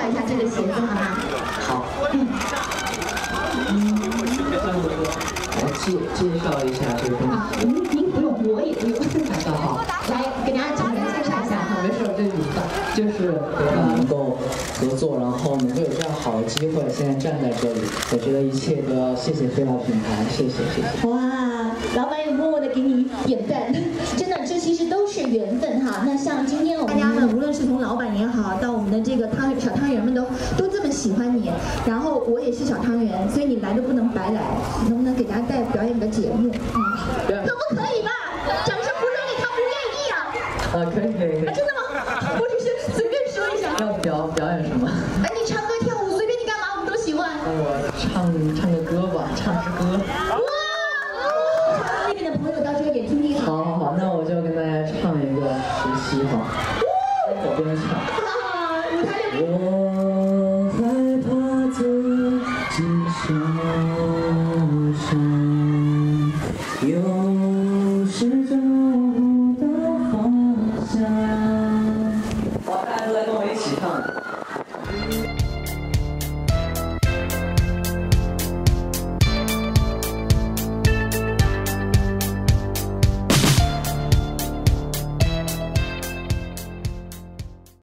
绍一下这个鞋子好吗？ 好。来介绍一下这个东西。 啊，您不用，我也不用。 好， 来给大家简单介绍一下哈。 没事，这语法就是能够合作，然后能够有这样好的机会，现在站在这里，我觉得一切都要谢谢飞劳品牌，谢谢。 哇，老板也默默的给你点赞，真的，这其实都是缘分哈。那像今天大家们，无论是从老板也好，到我们的这个小汤圆们都这么喜欢你，然后我也是小汤圆，所以你来都不能白来，能不能给大家表演个节目？可不可以吧？掌声不热烈，他不愿意啊。 可以。 啊，真的吗？我只是随便说一下。 要表演什么？ 哎，你唱歌跳舞随便你干嘛，我们都喜欢。 我唱个歌吧，唱支歌。 哇！那边的朋友到时候也听听。 好，那我就跟大家唱一个熟悉哈，我边唱。 舞台里。 我害怕自己受伤，有时找不到方向。好，大家都来跟我一起唱。